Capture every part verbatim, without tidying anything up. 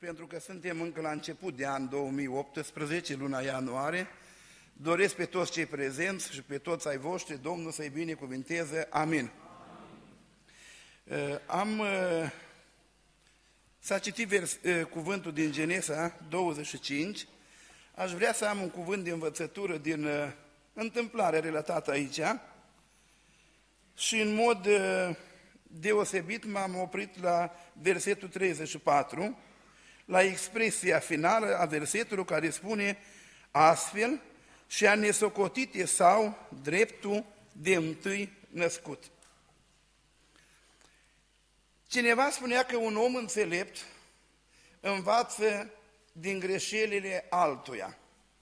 pentru că suntem încă la început de an două mii optsprezece, luna ianuarie, doresc pe toți cei prezenți și pe toți ai voștri, Domnul să-i binecuvinteze. Amin. Amin. Am, s-a citit vers, cuvântul din Genesa douăzeci și cinci, aș vrea să am un cuvânt de învățătură din întâmplarea relatată aici și în mod deosebit m-am oprit la versetul treizeci și patru, la expresia finală a versetului care spune: astfel și-a nesocotit Esau dreptul de întâi născut. Cineva spunea că un om înțelept învață din greșelile altuia.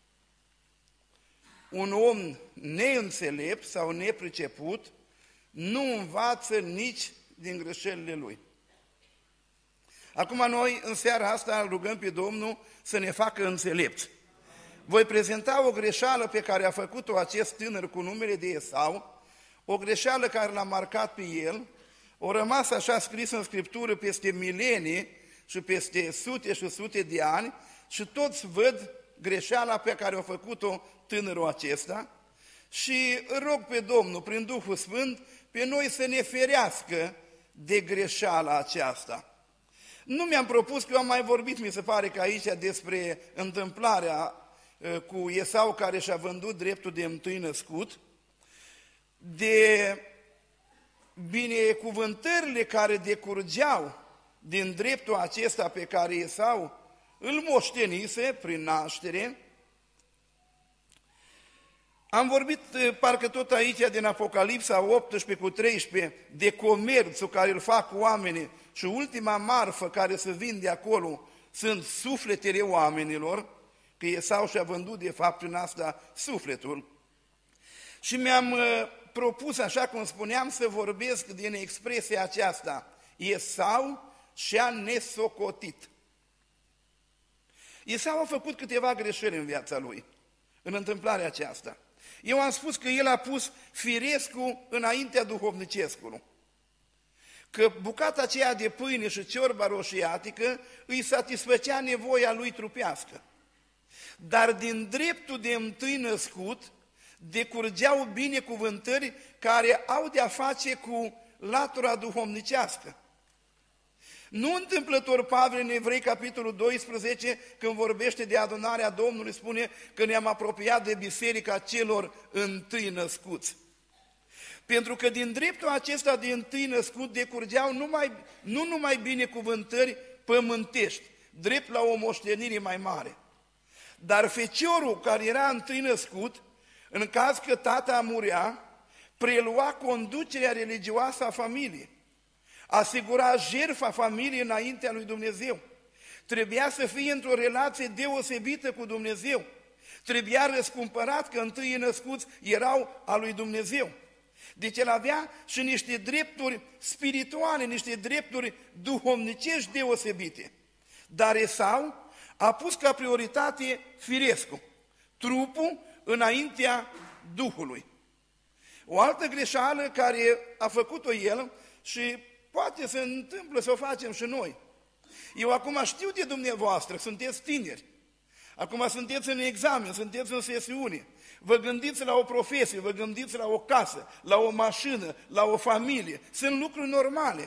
Un om neînțelept sau nepriceput nu învață nici din greșelile lui. Acum noi în seara asta îl rugăm pe Domnul să ne facă înțelepți. Voi prezenta o greșeală pe care a făcut-o acest tânăr cu numele de Esau, o greșeală care l-a marcat pe el, o rămas așa scris în Scriptură peste milenii și peste sute și sute de ani și toți văd greșeala pe care a făcut-o tânărul acesta și rog pe Domnul, prin Duhul Sfânt, pe noi să ne ferească de greșeala aceasta. Nu mi-am propus, că eu am mai vorbit, mi se pare că aici, despre întâmplarea cu Esau care și-a vândut dreptul de întâi născut, de binecuvântările care decurgeau din dreptul acesta pe care Esau îl moștenise prin naștere. Am vorbit, parcă tot aici, din Apocalipsa optsprezece cu treisprezece, de comerțul care îl fac oamenii și ultima marfă care se vinde acolo sunt sufletele oamenilor, că Esau și-a vândut de fapt în asta sufletul. Și mi-am propus, așa cum spuneam, să vorbesc din expresia aceasta: Esau și-a nesocotit. Esau a făcut câteva greșeli în viața lui, în întâmplarea aceasta. Eu am spus că el a pus firescul înaintea duhovnicescului, că bucata aceea de pâine și ciorba roșiatică îi satisfăcea nevoia lui trupească. Dar din dreptul de întâi născut decurgeau binecuvântări care au de-a face cu latura duhovnicească. Nu întâmplător Pavel în Evrei, capitolul doisprezece, când vorbește de adunarea Domnului, spune că ne-am apropiat de biserica celor întâi născuți. Pentru că din dreptul acesta de întâi născut decurgeau numai, nu numai binecuvântări pământești, drept la o moștenire mai mare, dar feciorul care era întâi născut, în caz că tata murea, prelua conducerea religioasă a familiei, asigura jertfa familiei înaintea lui Dumnezeu, trebuia să fie într-o relație deosebită cu Dumnezeu, trebuia răscumpărat, că întâi născuți erau a lui Dumnezeu. Deci el avea și niște drepturi spirituale, niște drepturi duhovnicești deosebite. Dar Esau a pus ca prioritate firescul, trupul înaintea Duhului. O altă greșeală care a făcut-o el și poate se întâmplă să o facem și noi. Eu acum știu de dumneavoastră, sunteți tineri, acum sunteți în examen, sunteți în sesiune, vă gândiți la o profesie, vă gândiți la o casă, la o mașină, la o familie, sunt lucruri normale.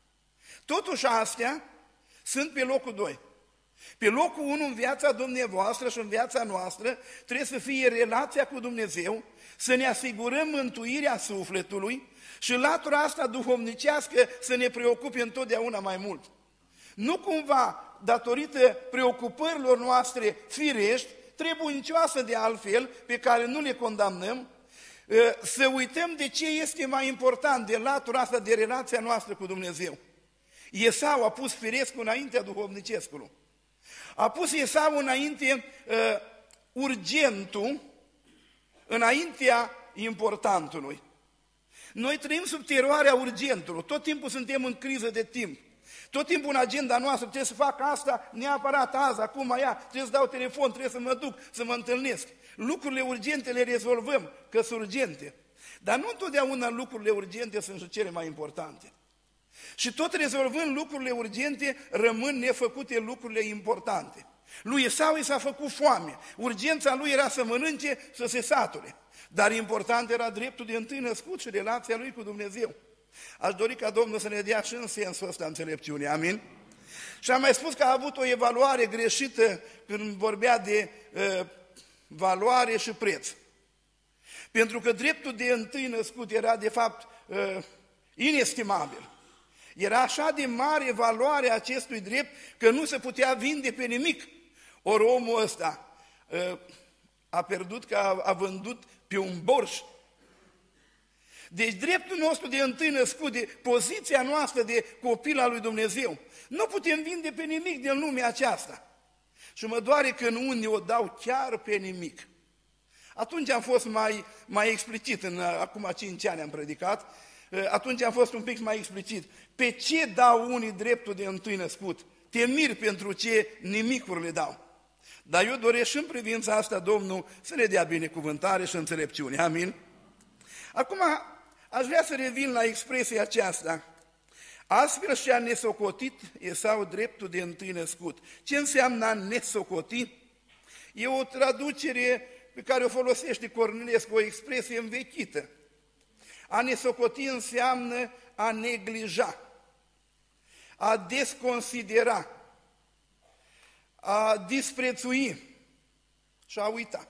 Totuși astea sunt pe locul doi. Pe locul unu în viața dumneavoastră și în viața noastră trebuie să fie relația cu Dumnezeu, să ne asigurăm mântuirea sufletului și latura asta duhovnicească să ne preocupe întotdeauna mai mult. Nu cumva, datorită preocupărilor noastre firești, trebuincioasă de altfel, pe care nu le condamnăm, să uităm de ce este mai important de latura asta de relația noastră cu Dumnezeu. Esau a pus firescul înaintea duhovnicescului. A pus Esau înainte uh, urgentul, înaintea importantului. Noi trăim sub teroarea urgentului, tot timpul suntem în criză de timp. Tot timpul în agenda noastră trebuie să fac asta neapărat azi, acum aia, trebuie să dau telefon, trebuie să mă duc, să mă întâlnesc. Lucrurile urgente le rezolvăm, că sunt urgente. Dar nu întotdeauna lucrurile urgente sunt și cele mai importante. Și tot rezolvând lucrurile urgente, rămân nefăcute lucrurile importante. Lui Esau i s-a făcut foame, urgența lui era să mănânce, să se sature. Dar important era dreptul de întâi născut și relația lui cu Dumnezeu. Aș dori ca Domnul să ne dea și în sensul ăsta înțelepciune, amin? Și am mai spus că a avut o evaluare greșită când vorbea de uh, valoare și preț. Pentru că dreptul de întâi născut era de fapt uh, inestimabil. Era așa de mare valoare acestui drept că nu se putea vinde pe nimic. Ori omul ăsta uh, a pierdut că a, a vândut pe un borș. Deci dreptul nostru de întâi născut, de poziția noastră de copil al lui Dumnezeu, nu putem vinde pe nimic din lumea aceasta. Și mă doare când unii o dau chiar pe nimic. Atunci am fost mai, mai explicit, în, acum cinci ani am predicat, atunci am fost un pic mai explicit. Pe ce dau unii dreptul de întâi născut? Te miri pentru ce nimicurile dau. Dar eu doresc și în privința asta, Domnul, să ne dea binecuvântare și înțelepciune. Amin? Acum, aș vrea să revin la expresia aceasta. Astfel și-a nesocotit Esau dreptul de întâi născut. Ce înseamnă a nesocoti? E o traducere pe care o folosește Cornilescu, o expresie învechită. A nesocoti înseamnă a neglija, a desconsidera, a disprețui și a uita.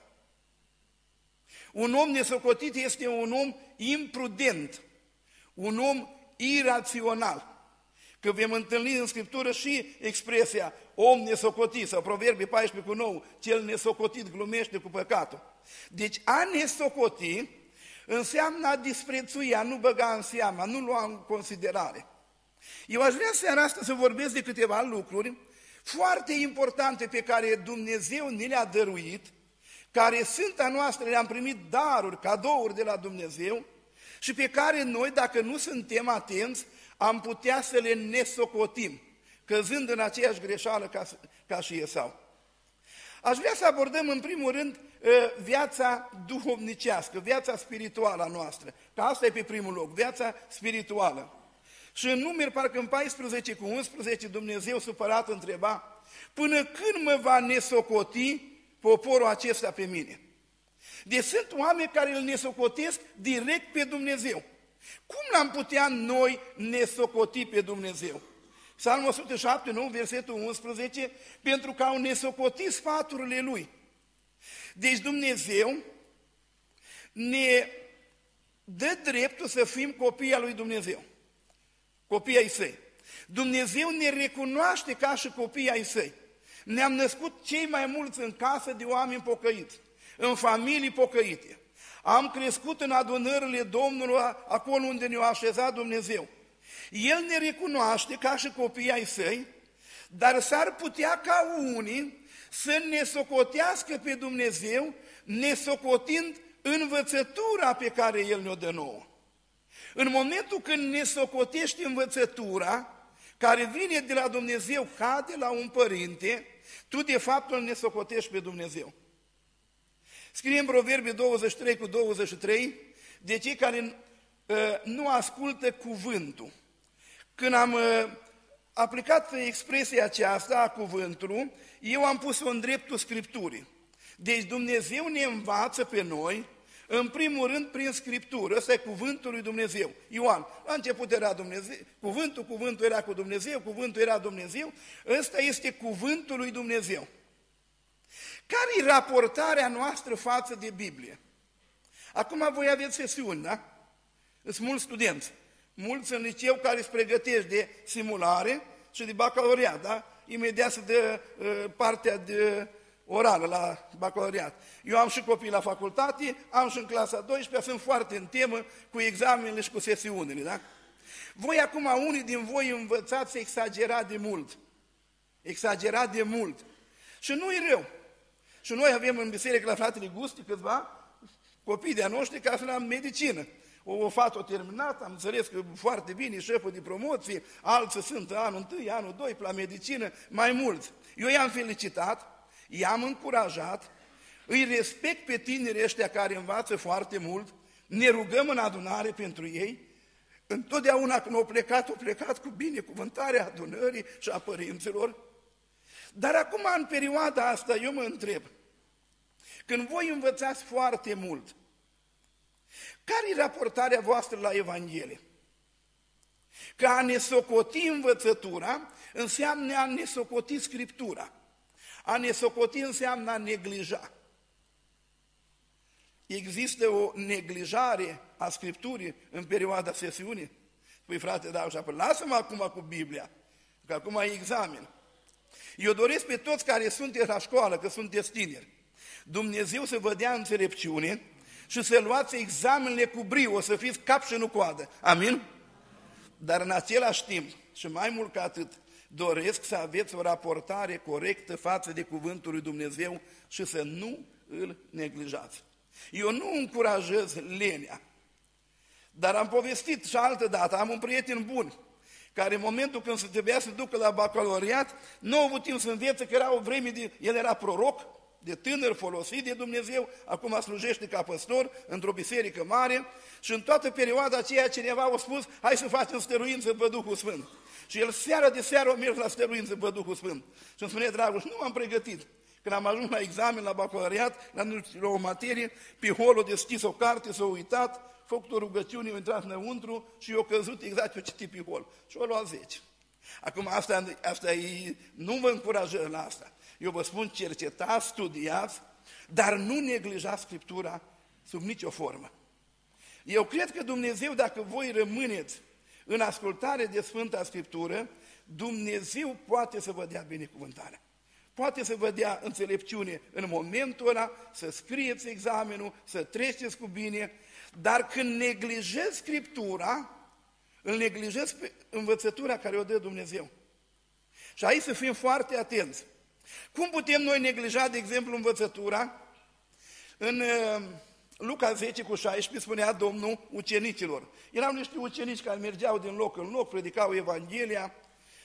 Un om nesocotit este un om imprudent, un om irațional. Că vom întâlni în Scriptură și expresia om nesocotit, sau Proverbii paisprezece cu nouă, cel nesocotit glumește cu păcatul. Deci a nesocoti înseamnă a disprețui, a nu băga în seamă, a nu lua în considerare. Eu aș vrea seara asta să vorbesc de câteva lucruri foarte importante pe care Dumnezeu ni le-a dăruit, care sunt a noastră, le-am primit daruri, cadouri de la Dumnezeu și pe care noi, dacă nu suntem atenți, am putea să le nesocotim, căzând în aceeași greșeală ca, ca și Esau. Aș vrea să abordăm în primul rând viața duhovnicească, viața spirituală a noastră, că asta e pe primul loc, viața spirituală. Și în Numeri, parcă în paisprezece cu unsprezece, Dumnezeu supărat întreba, până când mă va nesocoti poporul acesta pe mine? Deci sunt oameni care îl nesocotesc direct pe Dumnezeu. Cum l-am putea noi nesocoti pe Dumnezeu? Psalmul o sută șapte, nu, versetul unsprezece, pentru că au nesocotit sfaturile Lui. Deci Dumnezeu ne dă dreptul să fim copii al lui Dumnezeu, copii ai Săi. Dumnezeu ne recunoaște ca și copii ai Săi. Ne-am născut cei mai mulți în casă de oameni pocăiți, în familii pocăite. Am crescut în adunările Domnului acolo unde ne-a așezat Dumnezeu. El ne recunoaște ca și copii ai Săi, dar s-ar putea ca unii să ne socotească pe Dumnezeu, nesocotind învățătura pe care El ne-o dă nouă. În momentul când ne socotești învățătura, care vine de la Dumnezeu ca de la un părinte, tu de fapt îl nesocotești pe Dumnezeu. Scrie în Proverbii douăzeci și trei cu douăzeci și trei, de cei care uh, nu ascultă cuvântul. Când am uh, aplicat expresia aceasta a cuvântului, eu am pus-o în dreptul Scripturii. Deci Dumnezeu ne învață pe noi, în primul rând prin Scriptură, ăsta e cuvântul lui Dumnezeu. Ioan, la început era Dumnezeu, cuvântul, cuvântul era cu Dumnezeu, cuvântul era Dumnezeu, ăsta este cuvântul lui Dumnezeu. Care e raportarea noastră față de Biblie? Acum voi aveți sesiuni, da? Sunt mulți studenți, mulți în liceu care îți pregătești de simulare și de bacalaureat, da? Imediat se dă uh, partea de orală la bacalaureat. Eu am și copii la facultate, am și în clasa a douăsprezecea, sunt foarte în temă cu examenele și cu sesiunile, da? Voi acum, unii din voi învățați exagerat de mult, exagerat de mult. Și nu-i rău. Și noi avem în biserică la fratele Gusti câțiva copii de-a noștri care sunt la medicină. O, o fată terminat, am înțeles că foarte bine, șeful de promoție, alții sunt anul întâi, anul doi, la medicină, mai mulți. Eu i-am felicitat, i-am încurajat, îi respect pe tinerii ăștia care învață foarte mult, ne rugăm în adunare pentru ei, întotdeauna când au plecat, au plecat cu binecuvântarea adunării și a părinților. Dar acum, în perioada asta, eu mă întreb, când voi învățați foarte mult, care e raportarea voastră la Evanghelie? Că a ne socoti învățătura înseamnă a ne socoti Scriptura. A ne socoti înseamnă a neglija. Există o neglijare a Scripturii în perioada sesiunii? Spui, frate, da, așa, păi lasă-mă acum cu Biblia, că acum e examen. Eu doresc pe toți care sunteți la școală, că sunteți tineri, Dumnezeu să vă dea înțelepciune și să luați examenele cu brio, o să fiți cap și nu coadă. Amin? Dar în același timp, și mai mult ca atât, doresc să aveți o raportare corectă față de cuvântul lui Dumnezeu și să nu îl neglijați. Eu nu încurajez lenea, dar am povestit și altă dată, am un prieten bun, care în momentul când se trebuia să ducă la bacalaureat, nu a avut timp să învețe, că era o vreme de, el era proroc, de tânăr folosit de Dumnezeu, acum slujește ca păstor într-o biserică mare și în toată perioada aceea cineva a spus, hai să facem stăruință pe Duhul Sfânt. Și el seara de seară a mers la stăruință pe Duhul Sfânt. Și îmi spune, Dragoș, nu m-am pregătit. Când am ajuns la examen, la bacalaureat, la, la o materie, Piholul a deschis o carte, s-a uitat, a făcut o rugăciune, a intrat înăuntru și eu căzut exact pe citit Pihol. Și o luat zece. Acum asta, asta e, nu vă încurajez la asta. Eu vă spun, cercetați, studiați, dar nu neglijați Scriptura sub nicio formă. Eu cred că Dumnezeu, dacă voi rămâneți în ascultare de Sfânta Scriptură, Dumnezeu poate să vă dea binecuvântarea. Poate să vă dea înțelepciune în momentul ăla, să scrieți examenul, să treceți cu bine, dar când neglijezi Scriptura, îl neglijezi pe învățătura care o dă Dumnezeu. Și aici să fim foarte atenți. Cum putem noi neglija, de exemplu, învățătura? În uh, Luca zece cu șaisprezece spunea Domnul ucenicilor. Erau niște ucenici care mergeau din loc în loc, predicau Evanghelia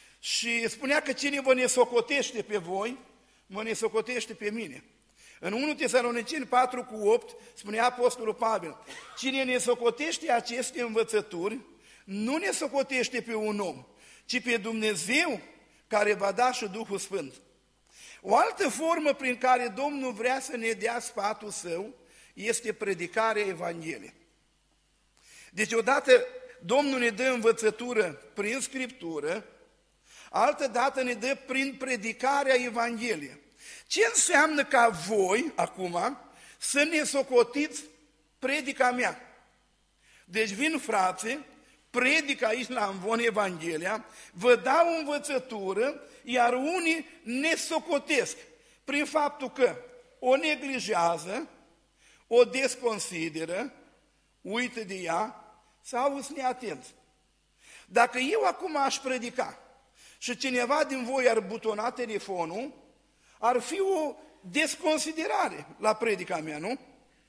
și spunea că cine vă nesocotește pe voi, mă nesocotește pe mine. În întâi Tesaloniceni patru cu opt spunea Apostolul Pavel, cine nesocotește aceste învățături, nu nesocotește pe un om, ci pe Dumnezeu care va da și Duhul Sfânt. O altă formă prin care Domnul vrea să ne dea sfatul Său este predicarea Evangheliei. Deci odată Domnul ne dă învățătură prin Scriptură, altă dată ne dă prin predicarea Evangheliei. Ce înseamnă ca voi, acum, să ne socotiți predica mea? Deci vin frații, predic aici la Amvon Evanghelia, vă dau învățătură, iar unii ne socotesc prin faptul că o neglijează, o desconsideră, uită de ea sau sunt neatenți. Dacă eu acum aș predica și cineva din voi ar butona telefonul, ar fi o desconsiderare la predica mea, nu?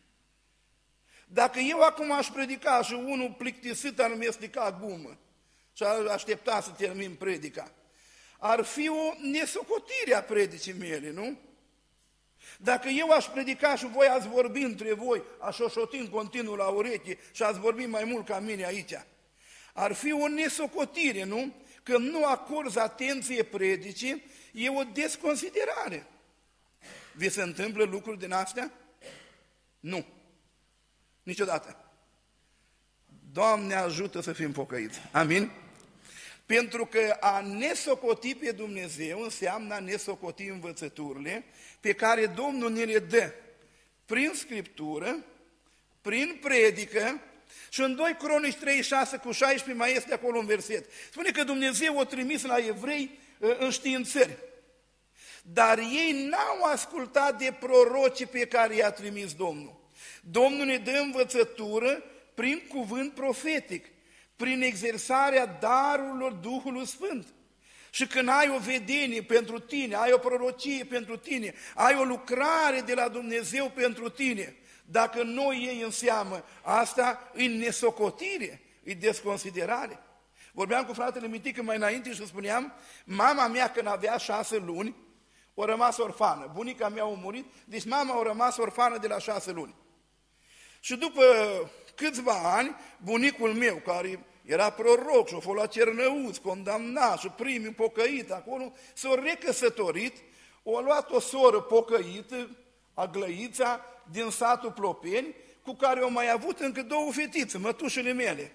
Dacă eu acum aș predica și unul plictisit ar mesteca gumă și ar aștepta să termin predica, ar fi o nesocotire a predicii mele, nu? Dacă eu aș predica și voi ați vorbi între voi, aș șoșoti în continuu la ureche și ați vorbi mai mult ca mine aici, ar fi o nesocotire, nu? Că nu acorzi atenție predicii, e o desconsiderare. Vi se întâmplă lucruri din astea? Nu. Niciodată. Doamne ajută să fim pocăiți. Amin? Pentru că a nesocoti pe Dumnezeu înseamnă a nesocoti învățăturile pe care Domnul ne le dă prin Scriptură, prin predică și în doi Cronici treizeci și șase cu șaisprezece mai este acolo un verset. Spune că Dumnezeu o trimis la evrei în științări, dar ei n-au ascultat de prorocii pe care i-a trimis Domnul. Domnul ne dă învățătură prin cuvânt profetic, prin exersarea darurilor Duhului Sfânt. Și când ai o vedenie pentru tine, ai o prorocie pentru tine, ai o lucrare de la Dumnezeu pentru tine, dacă nu iei în seamă, asta e nesocotire, e desconsiderare. Vorbeam cu fratele Mitică mai înainte și spuneam, mama mea când avea șase luni, a rămas orfană. Bunica mea a murit, deci mama a rămas orfană de la șase luni. Și după câțiva ani, bunicul meu, care era proroc și o fost la Cernăuți, condamnat și primii pocăit acolo, s-a recăsătorit, o luat o soră pocăită, Aglăița, din satul Plopeni, cu care au mai avut încă două fetițe, mătușele mele.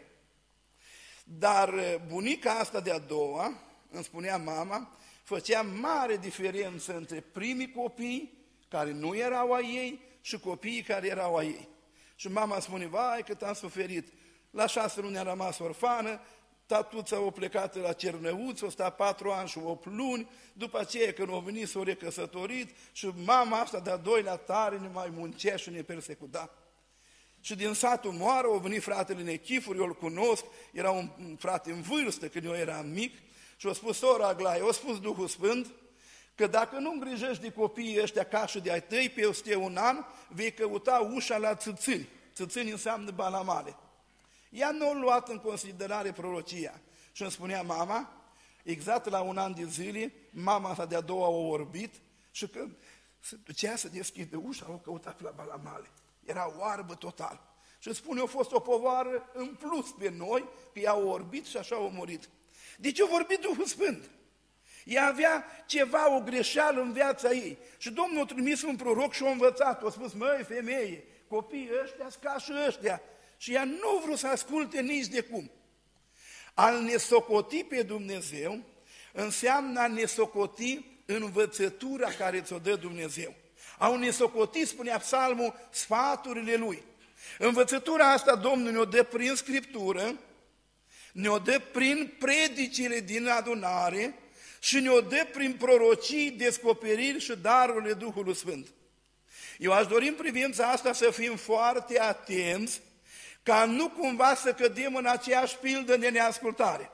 Dar bunica asta de-a doua, îmi spunea mama, făcea mare diferență între primii copii, care nu erau a ei, și copiii care erau a ei. Și mama spune, vai cât am suferit, la șase luni am rămas orfană, tatuța a plecat la Cernăuți, o sta patru ani și opt luni, după aceea când a venit s-a recăsătorit și mama asta de-a doilea tare ne mai muncea și ne persecuta. Și din satul Moară a venit fratele Nechifur, eu îl cunosc, era un frate în vârstă când eu eram mic, și a spus sora Aglaie, a spus Duhul Sfânt, că dacă nu îngrijești de copiii ăștia ca și de-ai tăi, peste un an vei căuta ușa la țâțâni. Țâțâni înseamnă balamale. Ea nu a luat în considerare prorocia. Și îmi spunea mama, exact la un an de zile, mama asta de-a doua a orbit și când se ducea să deschide ușa, au căutat la balamale. Era oarbă total. Și îmi spune, a fost o povară în plus pe noi, că ea a orbit și așa a murit. Deci a vorbit Duhul Sfânt. Ea avea ceva, o greșeală în viața ei. Și Domnul a trimis un proroc și a învățat. A spus, măi, femeie, copiii ăștia sunt ca și ăștia. Și ea nu vreau să asculte nici de cum. Al nesocoti pe Dumnezeu înseamnă a nesocoti învățătura care ți-o dă Dumnezeu. Au nesocoti, spunea psalmul, sfaturile Lui. Învățătura asta Domnul ne-o dă prin Scriptură, ne-o dă prin predicile din adunare și ne-o dă prin prorocii, descoperiri și darurile Duhului Sfânt. Eu aș dori în privința asta să fim foarte atenți ca nu cumva să cădem în aceeași pildă de neascultare.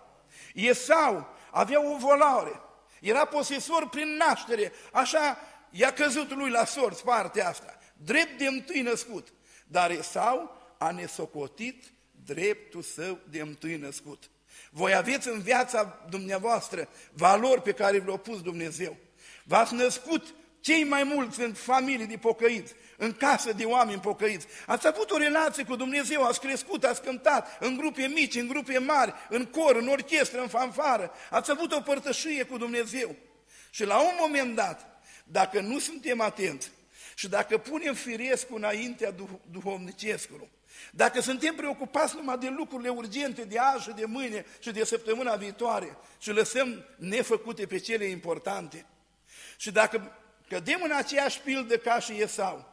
Esau avea o valoare, era posesor prin naștere, așa i-a căzut lui la sorți partea asta, drept de întâi născut. Dar Esau a nesocotit dreptul său de întâi născut. Voi aveți în viața dumneavoastră valori pe care vi le-a pus Dumnezeu. V-ați născut cei mai mulți în familii de pocăiți, în casă de oameni pocăiți. Ați avut o relație cu Dumnezeu, ați crescut, ați cântat în grupe mici, în grupe mari, în cor, în orchestră, în fanfară. Ați avut o părtășie cu Dumnezeu. Și la un moment dat, dacă nu suntem atenți și dacă punem firescul înaintea duhovnicescului, dacă suntem preocupați numai de lucrurile urgente de azi și de mâine și de săptămâna viitoare și lăsăm nefăcute pe cele importante, și dacă cădem în aceeași pildă ca și Esau,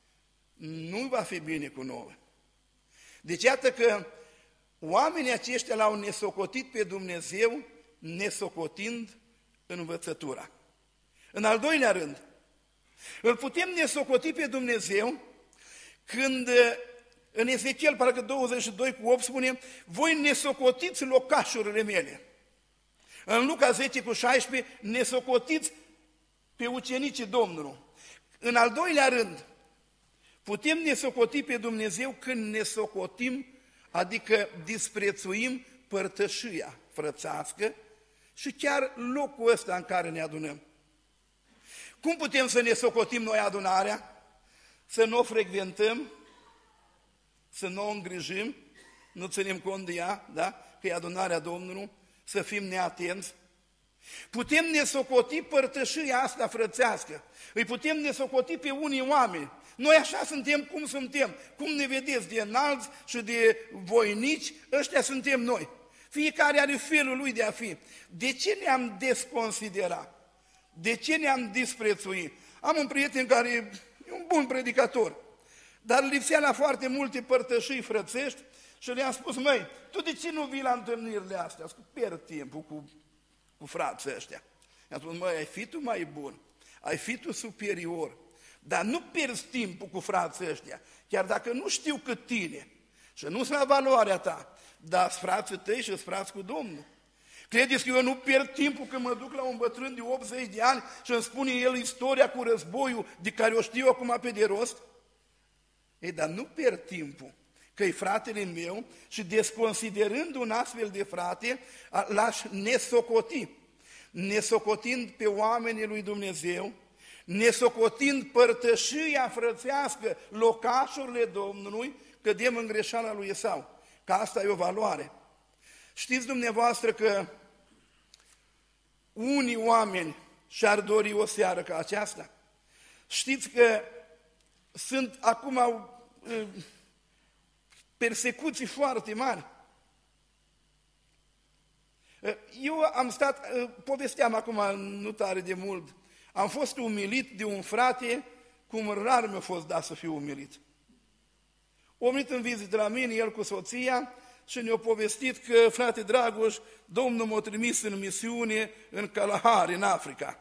nu va fi bine cu noi. Deci iată că oamenii aceștia l-au nesocotit pe Dumnezeu, nesocotind învățătura. În al doilea rând, îl putem nesocoti pe Dumnezeu când în Ezechiel, parcă douăzeci și doi cu opt spune, voi nesocotiți locașurile mele. În Luca zece cu șaisprezece, nesocotiți pe ucenicii Domnului. În al doilea rând, putem nesocoti pe Dumnezeu când nesocotim, adică disprețuim părtășia frățească și chiar locul ăsta în care ne adunăm. Cum putem să ne socotim noi adunarea? Să nu o frecventăm, să nu o îngrijim, nu ținem cont de ea, da? Că e adunarea Domnului, să fim neatenți. Putem nesocoti părtășia asta frățească, îi putem nesocoti pe unii oameni. Noi așa suntem cum suntem, cum ne vedeți de înalți și de voinici, ăștia suntem noi. Fiecare are felul lui de a fi. De ce ne-am desconsiderat? De ce ne-am disprețuit? Am un prieten care e un bun predicator, dar lipsea la foarte multe părtășii frățești și le-am spus, măi, tu de ce nu vii la întâlnirile astea? Să pierd timpul cu, cu frații ăștia. I-am spus, măi, ai fi tu mai bun, ai fi tu superior, dar nu pierzi timpul cu frații ăștia, chiar dacă nu știu cât tine și nu sunt la valoarea ta, dar frații tăi și frați cu Domnul. Credeți că eu nu pierd timpul când mă duc la un bătrân de optzeci de ani și îmi spune el istoria cu războiul de care o știu acum pe de rost? Ei, dar nu pierd timpul, că e fratele meu și desconsiderând un astfel de frate, l-aș nesocoti, nesocotind pe oamenii lui Dumnezeu, nesocotind părtășia frățească, locașurile Domnului, cădem în greșeala lui Esau, că asta e o valoare. Știți dumneavoastră că unii oameni și-ar dori o seară ca aceasta? Știți că sunt acum uh, persecuții foarte mari. Uh, eu am stat, uh, povesteam acum nu tare de mult, am fost umilit de un frate, cum rar mi-a fost dat să fiu umilit. O venit în vizită la mine, el cu soția, și ne-a povestit că, frate Dragoș, Domnul m-a trimis în misiune în Kalahari, în Africa.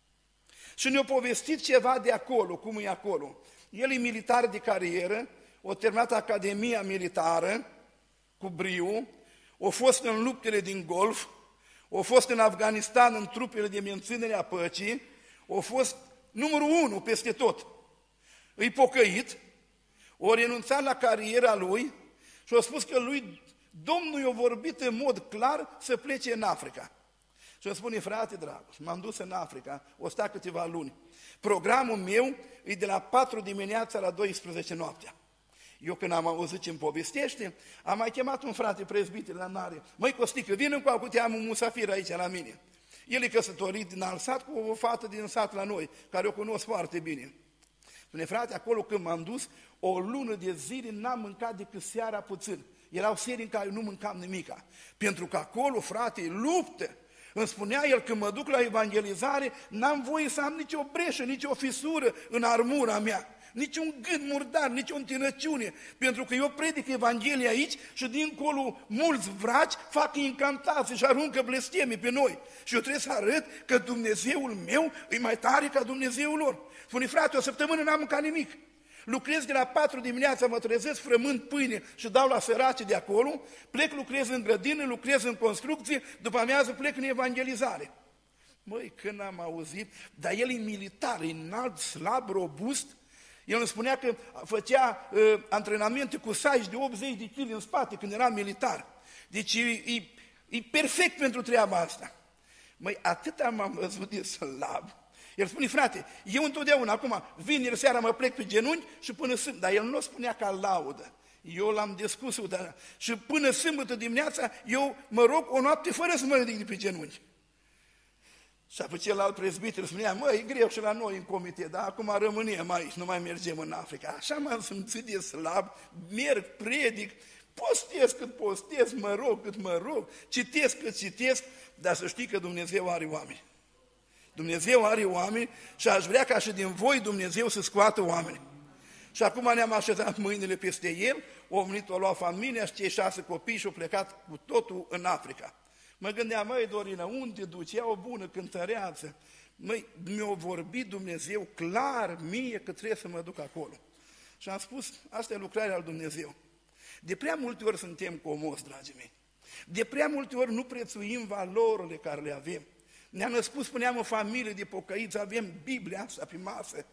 Și ne-a povestit ceva de acolo, cum e acolo. El e militar de carieră, a terminat Academia Militară cu brio, a fost în luptele din Golf, a fost în Afganistan în trupele de menținere a păcii, a fost numărul unu peste tot. Îi pocăit, a renunțat la cariera lui și a spus că lui Domnul i-a vorbit în mod clar să plece în Africa. Și îmi spune, frate Dragoș, m-am dus în Africa, o sta câteva luni. Programul meu e de la patru dimineața la douăsprezece noaptea. Eu când am auzit ce îmi povestește, am mai chemat un frate prezbiter la Nare. Măi Costică, vină cu acuti, am un musafir aici la mine. El e căsătorit din alt sat cu o fată din sat la noi, care o cunosc foarte bine. Spune, frate, acolo când m-am dus, o lună de zile n-am mâncat decât seara puțin. Erau serii în care nu mâncam nimica. Pentru că acolo, frate, e luptă. Îmi spunea el, când mă duc la evangelizare, n-am voie să am nicio breșă, nicio fisură în armura mea. Niciun gând murdar, nicio întinăciune, pentru că eu predic Evanghelia aici și dincolo mulți vraci fac incantații și aruncă blesteme pe noi. Și eu trebuie să arăt că Dumnezeul meu e mai tare ca Dumnezeul lor. Spune, frate, o săptămână n-am mâncat nimic. Lucrez de la patru dimineața, mă trezesc frămând pâine și dau la săraci de acolo, plec, lucrez în grădină, lucrez în construcție, după amiază plec în evangelizare. Măi, când am auzit, dar el e militar, e înalt, slab, robust. El îmi spunea că făcea uh, antrenamente cu saici de optzeci de kilograme în spate când era militar. Deci e, e, e perfect pentru treaba asta. Măi, atât m-am văzut de slab. El spune, frate, eu întotdeauna, acum, vineri seara mă plec pe genunchi și până sâmbătă, dar el nu o spunea ca laudă. Eu l-am descus, dar și până sâmbătă dimineața, eu mă rog o noapte fără să mă ridic de pe genunchi. Și apoi celălalt prezbiter spunea, măi, e greu și la noi în comitet, dar acum rămânem aici, nu mai mergem în Africa. Așa m-am simțit de slab, merg, predic, postez cât postez, mă rog cât mă rog, citesc cât citesc, dar să știi că Dumnezeu are oameni. Dumnezeu are oameni și aș vrea ca și din voi Dumnezeu să scoată oameni. Și acum ne-am așezat mâinile peste el, o venit, o luat familia și cei șase copii și au plecat cu totul în Africa. Mă gândeam, măi, Dorina, unde te duci? Ia o bună cântăreață. Măi, mi-a vorbit Dumnezeu clar mie că trebuie să mă duc acolo. Și am spus, asta e lucrarea lui Dumnezeu. De prea multe ori suntem comozi, dragii mei. De prea multe ori nu prețuim valorile care le avem. Ne-am născut, spuneam, o familie de pocăiți, avem Biblia asta pe masă.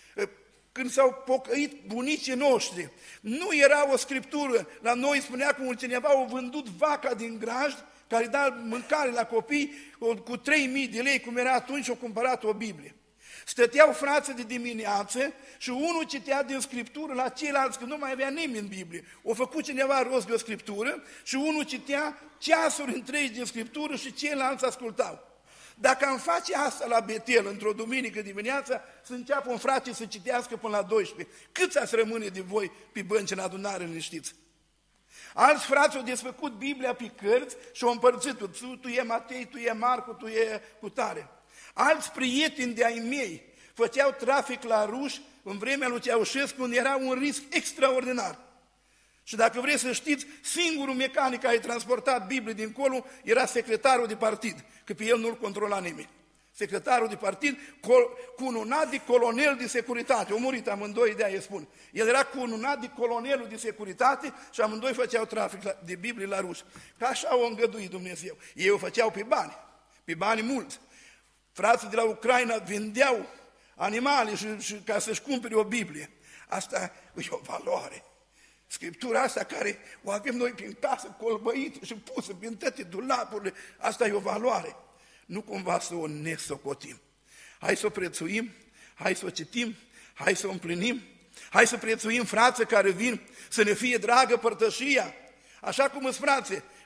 Când s-au pocăit bunicii noștri, nu era o scriptură. La noi spunea cum cineva a vândut vaca din grajd, care da mâncare la copii cu trei mii de lei, cum era atunci, și au cumpărat o Biblie. Stăteau frații de dimineață și unul citea din Scriptură la ceilalți, că nu mai avea nimeni în Biblie. O făcut cineva rost de o Scriptură și unul citea ceasuri întregi din Scriptură și ceilalți ascultau. Dacă am face asta la Betel, într-o duminică dimineața, să înceapă un frate să citească până la douăsprezece, câți ați rămâne de voi pe bănci în adunare liniștiți? Alți frați au desfăcut Biblia pe cărți și au împărțit-o. Tu, tu e Matei, tu e Marcu, tu e cutare. Alți prieteni de-ai mei făceau trafic la ruși în vremea lui Ceaușescu, unde era un risc extraordinar. Și dacă vreți să știți, singurul mecanic care a transportat Biblie dincolo era secretarul de partid, că pe el nu-l controla nimeni. Secretarul de partid, cununat de colonel de securitate. Au murit amândoi, de aia spun. El era cununat de colonelul de securitate și amândoi făceau trafic de Biblie la ruși. Că așa o îngăduit Dumnezeu. Ei o făceau pe bani, pe bani mulți. Frații de la Ucraina vindeau animale și, și ca să-și cumpere o Biblie. Asta e o valoare. Scriptura asta care o avem noi prin casă, colbăită și pusă prin toate dulapurile, asta e o valoare. Nu cumva să o nesocotim. Hai să o prețuim, hai să o citim, hai să o împlinim, hai să prețuim frații care vin, să ne fie dragă părtășia. Așa cum îți frații,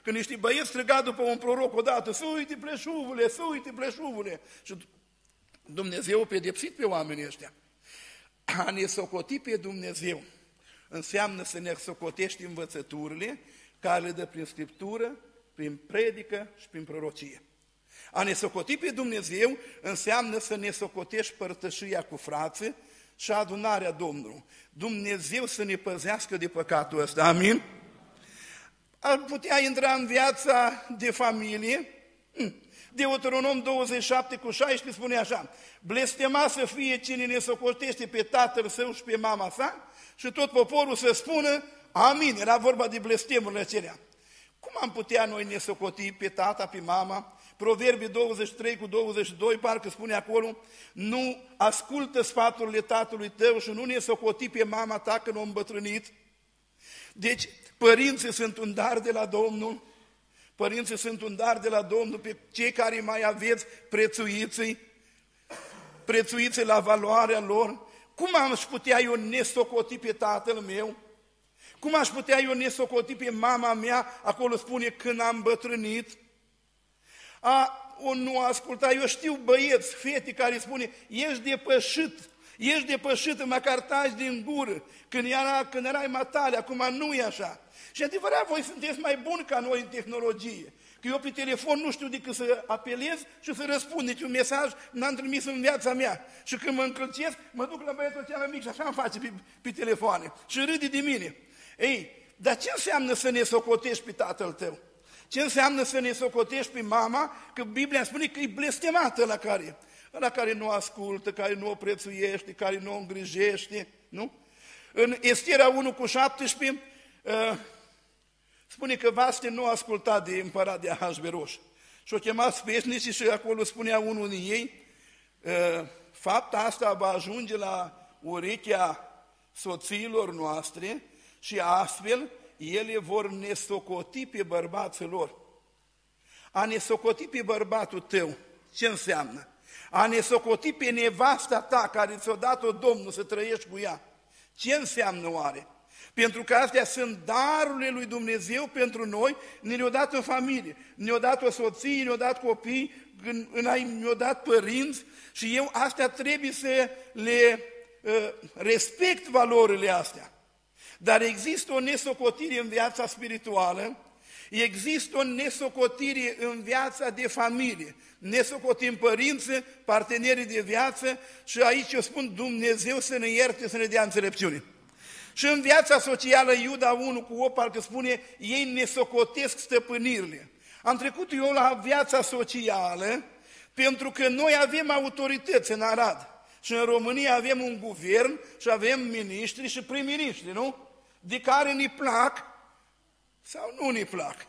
Când niște băieți striga după un proroc odată, să uite pleșuvule, să uite pleșuvule. Și Dumnezeu a pedepsit pe oamenii ăștia. A ne socoti pe Dumnezeu înseamnă să ne socotești învățăturile care le dă prin Scriptură, prin predică și prin prorocie. A ne socoti pe Dumnezeu înseamnă să ne socotești părtășia cu frații și adunarea Domnului. Dumnezeu să ne păzească de păcatul ăsta. Amin? Ar putea intra în viața de familie. Deuteronom douăzeci și șapte cu șaisprezece spune așa: blestemat să fie cine ne socotește pe tatăl său și pe mama sa, și tot poporul să spună amin. Era vorba de blestemurile acelea. Cum am putea noi ne socoti pe tata, pe mama? Proverbii douăzeci și trei cu douăzeci și doi parcă spune acolo: nu ascultă sfaturile tatălui tău și nu ne socoti pe mama ta când o îmbătrânit. Deci părinții sunt un dar de la Domnul. Părinții sunt un dar de la Domnul, pe cei care mai aveți, prețuiți-i, prețuiți la valoarea lor. Cum aș putea eu nesocoti pe tatăl meu? Cum aș putea eu nesocoti pe mama mea? Acolo spune când am bătrânit. A, o nu asculta, eu știu băieți, fete care spune, ești depășit, ești depășit, măcar taci din gură, când, era, când erai matale, acum nu e așa. Și adevărat, voi sunteți mai buni ca noi în tehnologie, că eu pe telefon nu știu decât să apelez și să răspund, deci un mesaj n-am trimis în viața mea. Și când mă încălcesc, mă duc la băiatul cel mai mic și așa îmi face pe, pe telefoane și râde de mine. Ei, dar ce înseamnă să ne socotești pe tatăl tău? Ce înseamnă să ne socotești pe mama? Că Biblia spune că e blestemată la care, la care nu ascultă, care nu o prețuiește, care nu o îngrijește, nu? În Estera unu cu șaptesprezece uh, spune că Vaste nu asculta de împărat de Ahasveros. Și-o chemați pesnicii și acolo spunea unul din ei, uh, fapta asta va ajunge la urechea soțiilor noastre și astfel ele vor nesocoti pe bărbații lor. A nesocoti pe bărbatul tău, ce înseamnă? A nesocoti pe nevasta ta care ți-a dat-o Domnul să trăiești cu ea. Ce înseamnă oare? Pentru că astea sunt darurile lui Dumnezeu pentru noi, ne le-a dat în familie, ne-a dat o soție, ne-a dat copii, ne-a dat părinți și eu astea trebuie să le uh, respect valorile astea. Dar există o nesocotire în viața spirituală, există o nesocotire în viața de familie. Nesocotim părinții, partenerii de viață și aici eu spun Dumnezeu să ne ierte, să ne dea înțelepciune. Și în viața socială, Iuda unu cu opt, parcă spune, ei nesocotesc stăpânirile. Am trecut eu la viața socială pentru că noi avem autorități în Arad. Și în România avem un guvern și avem miniștri și prim-miniștri, nu? De care ne plac sau nu ne plac.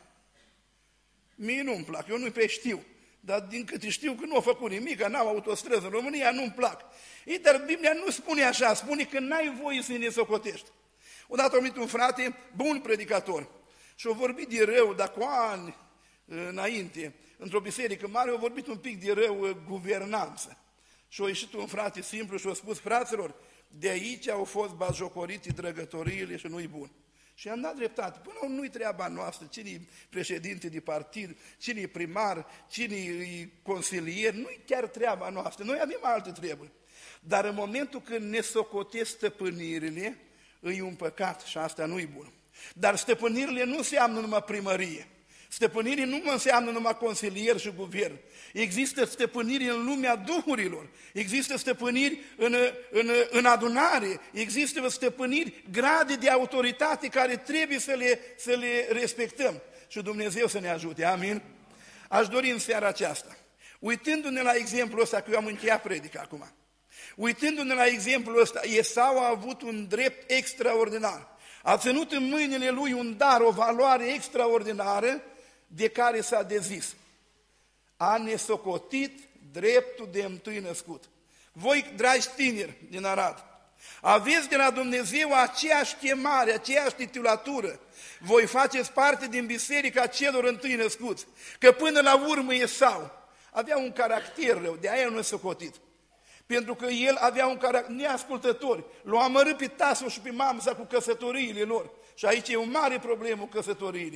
Mie nu-mi plac, eu nu prea știu. Dar din câte știu că nu au făcut nimic, că n-au autostrăzi în România, nu-mi plac. Ei, dar Biblia nu spune așa, spune că n-ai voie să ne socotești. Odată a venit un frate, bun predicator, și a vorbit de rău, dar cu ani înainte, într-o biserică mare, a vorbit un pic de rău guvernanță. Și a ieșit un frate simplu și a spus, fraților, de aici au fost batjocorite drăgătoriile și nu-i bun. Și am dat dreptate. Până nu-i treaba noastră, cine-i președinte de partid, cine-i primar, cine-i consilier, nu-i chiar treaba noastră. Noi avem alte treburi. Dar în momentul când ne socotesc stăpânirile, e un păcat și asta nu-i bun. Dar stăpânirile nu înseamnă numai primărie. Stăpânirii nu înseamnă numai consilier și guvern. Există stăpâniri în lumea duhurilor, există stăpâniri în, în, în adunare, există stăpâniri, grade de autoritate care trebuie să le, să le respectăm. Și Dumnezeu să ne ajute, amin? Aș dori în seara aceasta, uitându-ne la exemplul ăsta, că eu am încheiat predica acum, uitându-ne la exemplul ăsta, Esau a avut un drept extraordinar. A ținut în mâinile lui un dar, o valoare extraordinară, de care s-a dezis. A nesocotit dreptul de întâi născut. Voi, dragi tineri din Arad, aveți de la Dumnezeu aceeași chemare, aceeași titulatură. Voi faceți parte din biserica celor întâi născuți. Că până la urmă Esau avea un caracter rău, de aia nu s-a socotit. Pentru că el avea un caracter neascultător. L-a amărât pe tasul și pe mamsa cu căsătoriile lor. Și aici e o mare problemă cu căsătoriile.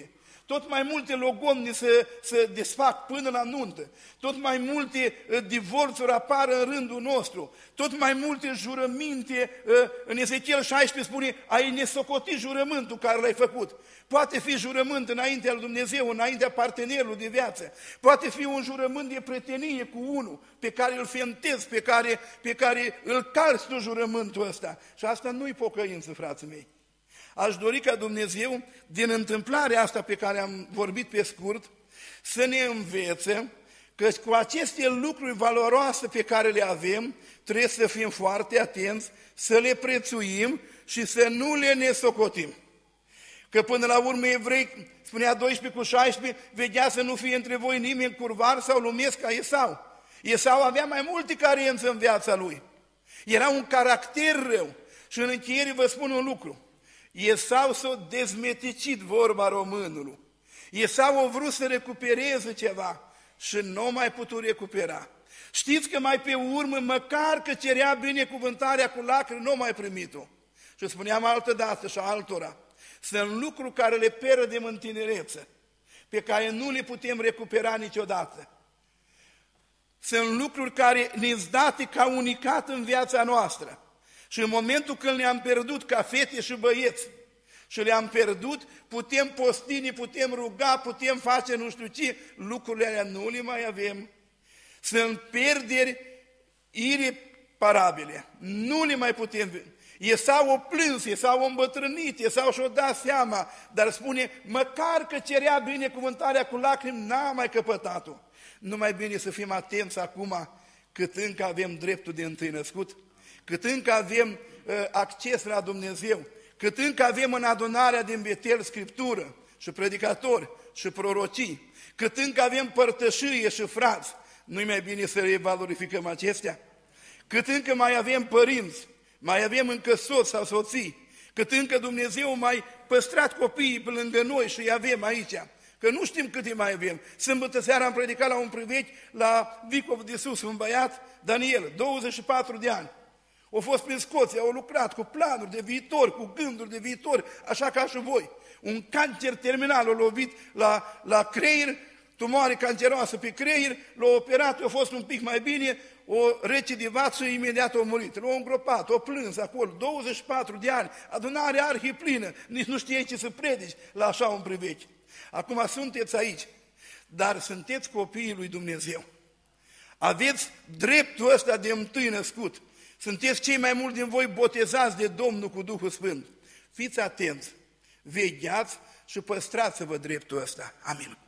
tot mai multe logomni se, se desfac până la nuntă, tot mai multe uh, divorțuri apar în rândul nostru, tot mai multe jurăminte, uh, în Ezechiel șaisprezece spune, ai nesocotit jurământul care l-ai făcut. Poate fi jurământ înaintea lui Dumnezeu, înaintea partenerului de viață, poate fi un jurământ de prietenie cu unul pe care îl fentezi, pe care, pe care îl calci tu jurământul ăsta. Și asta nu-i pocăință, frații mei. Aș dori ca Dumnezeu, din întâmplarea asta pe care am vorbit pe scurt, să ne învețe că cu aceste lucruri valoroase pe care le avem, trebuie să fim foarte atenți, să le prețuim și să nu le nesocotim. Că până la urmă Evrei, spunea doisprezece cu șaisprezece, vedea să nu fie între voi nimeni curvar sau lumesc ca Esau. Esau avea mai multe carențe în viața lui. Era un caracter rău. Și în încheiere vă spun un lucru. Esau s-a dezmeticit, vorba românului. Esau a vrut să recupereze ceva și nu mai putut recupera. Știți că mai pe urmă, măcar că cerea binecuvântarea cu lacrimi, nu mai primit-o. Și spuneam altă dată și altora, sunt lucruri care le pierdem în tinerețe, pe care nu le putem recupera niciodată. Sunt lucruri care ne-s date ca unicat în viața noastră. Și în momentul când le-am pierdut ca fete și băieți și le-am pierdut, putem posti, ne putem ruga, putem face nu știu ce, lucrurile alea nu le mai avem. Sunt pierderi ireparabile, nu le mai putem. Esau o plâns, Esau o îmbătrânit, Esau și-o dat seama, dar spune, măcar că cerea binecuvântarea cu lacrimi, n-a mai căpătat-o. Nu mai bine să fim atenți acum, cât încă avem dreptul de întâi născut, cât încă avem uh, acces la Dumnezeu, cât încă avem în adunarea din Betel Scriptură și predicatori și prorocii, cât încă avem părtășie și frați, nu-i mai bine să le valorificăm acestea? Cât încă mai avem părinți, mai avem încă soți sau soții, cât încă Dumnezeu mai păstrat copiii pe lângă noi și îi avem aici, că nu știm cât îi mai avem. Sâmbătă seara am predicat la un privechi la Vicov de Sus, un băiat, Daniel, douăzeci și patru de ani. Au fost prin Scoția, au lucrat cu planuri de viitor, cu gânduri de viitor, așa ca și voi. Un cancer terminal a lovit la, la creier, tumoare canceroasă pe creier, l-a operat, a fost un pic mai bine, o recidivat și imediat a murit. L-a îngropat, a plâns acolo, douăzeci și patru de ani, adunarea arhiplină, nici nu știai ce să predici la așa un privechi. Acum sunteți aici, dar sunteți copiii lui Dumnezeu. Aveți dreptul ăsta de întâi născut. Sunteți cei mai mulți din voi botezați de Domnul cu Duhul Sfânt. Fiți atenți, vegheați și păstrați-vă dreptul ăsta. Amin.